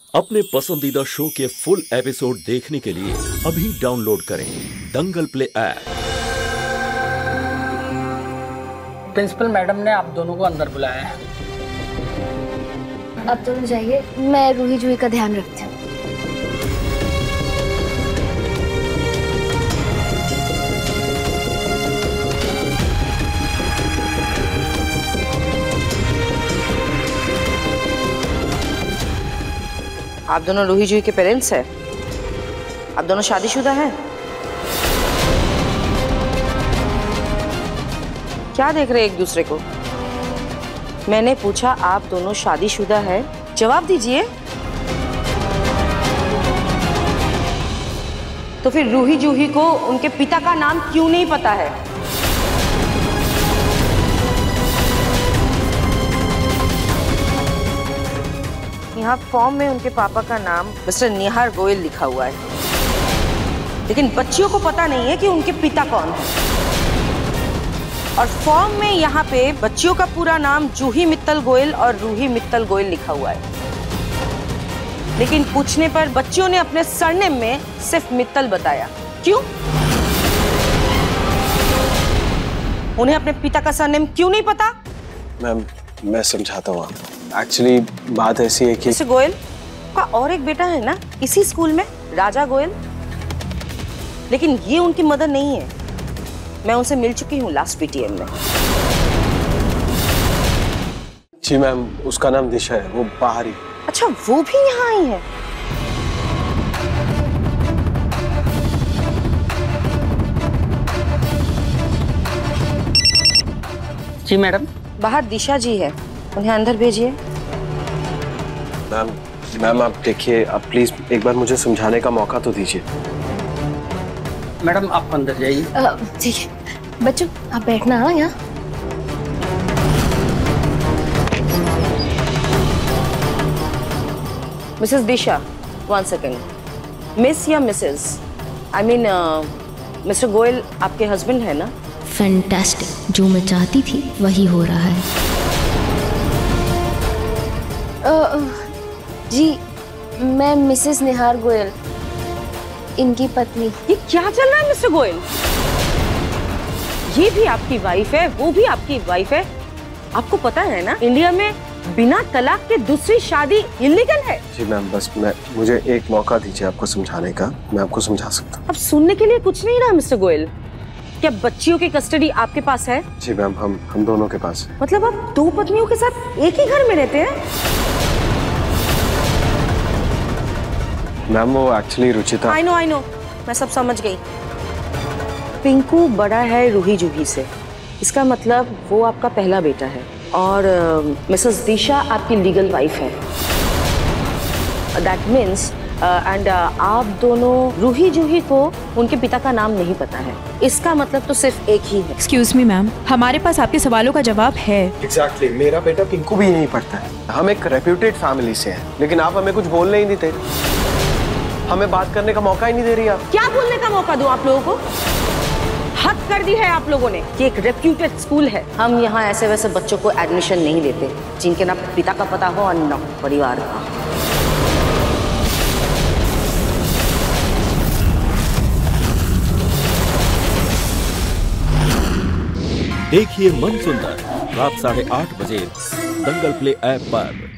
अपने पसंदीदा शो के फुल एपिसोड देखने के लिए अभी डाउनलोड करें Dangal play app. Principal madam ने आप दोनों को अंदर बुलाया है। अब दोनों जाइए, मैं रूही जूही का ध्यान रखती हूँ। आप दोनों रूही जूही के पेरेंट्स हैं? आप दोनों शादीशुदा हैं? क्या देख रहे हैं एक दूसरे को? मैंने पूछा आप दोनों शादीशुदा हैं, जवाब दीजिए। तो फिर रूही जूही को उनके पिता का नाम क्यों नहीं पता है? यहाँ फॉर्म में उनके पापा का नाम मिस्टर निहार गोयल लिखा हुआ है, लेकिन बच्चियों को पता नहीं है कि उनके पिता कौन है। और फॉर्म में यहाँ पे बच्चियों का पूरा नाम जूही मित्तल गोयल और रूही मित्तल गोयल लिखा हुआ है, लेकिन पूछने पर बच्चियों ने अपने सरनेम में सिर्फ मित्तल बताया। क्यों? उन्हें अपने पिता का सरनेम क्यों नहीं पता? मैम, मैं समझाता हूँ। एक्चुअली बात ऐसी है कि मिस्टर गोयल का और एक बेटा है ना इसी स्कूल में, राजा गोयल, लेकिन ये उनकी मदर नहीं है। मैं उनसे मिल चुकी हूँ लास्ट पीटीएम में। जी मैम, उसका नाम दिशा है, वो बाहर ही। अच्छा, वो भी यहाँ आई है? जी मैडम। बाहर दिशा जी है, उन्हें अंदर भेजिए। मैम आप देखिए, आप प्लीज एक बार मुझे समझाने का मौका तो दीजिए। मैडम आप अंदर जाइए। ठीक है बच्चों, आप बैठना। हाँ, यहाँ मिसेस दिशा, 1 सेकेंड। मिस या Mrs? I mean mister Goyal आपके हस्बैंड है ना? फैंटास्टिक, जो मैं चाहती थी वही हो रहा है। जी, मैं मिसेस निहार गोयल, इनकी पत्नी। ये क्या चल रहा है मिस्टर गोयल? ये भी आपकी वाइफ है, वो भी आपकी वाइफ है। आपको पता है ना, इंडिया में बिना तलाक के दूसरी शादी इल्लीगल है। जी मैम, बस मुझे एक मौका दीजिए आपको समझाने का, मैं आपको समझा सकता हूँ। अब सुनने के लिए कुछ नहीं रहा मिस्टर गोयल। क्या बच्चियों की कस्टडी आपके पास है? जी मैम, हम दोनों के पास है। मतलब आप 2 पत्नियों के साथ एक ही घर में रहते हैं? मैम वो एक्चुअली रुचिता। आई नो, मैं सब समझ गई। पिंकू बड़ा है रूही जूही से, इसका मतलब वो आपका पहला बेटा है, और मिसेस दिशा आपकी लीगल वाइफ है। दैट मीन्स एंड आप दोनों रूही जूही को उनके पिता का नाम नहीं पता है। इसका मतलब तो सिर्फ एक ही है। एक्सक्यूज मी मैम, हमारे पास आपके सवालों का जवाब है। एग्जैक्टली, मेरा बेटा पिंकू भी नहीं पढ़ता है। हम एक रेप्यूटेड फैमिली से हैं, लेकिन आप हमें कुछ बोलने ही नहीं देते, हमें बात करने का मौका ही नहीं दे रही आप। क्या बोलने का मौका दूं आप लोगों को? हद कर दी है आप लोगों ने कि एक रेप्यूटेड स्कूल है। हम यहाँ ऐसे वैसे बच्चों को एडमिशन नहीं देते जिनके ना पिता का पता हो और ना परिवार का। देखिए मन सुंदर रात 8:30 बजे दंगल प्ले ऐप पर।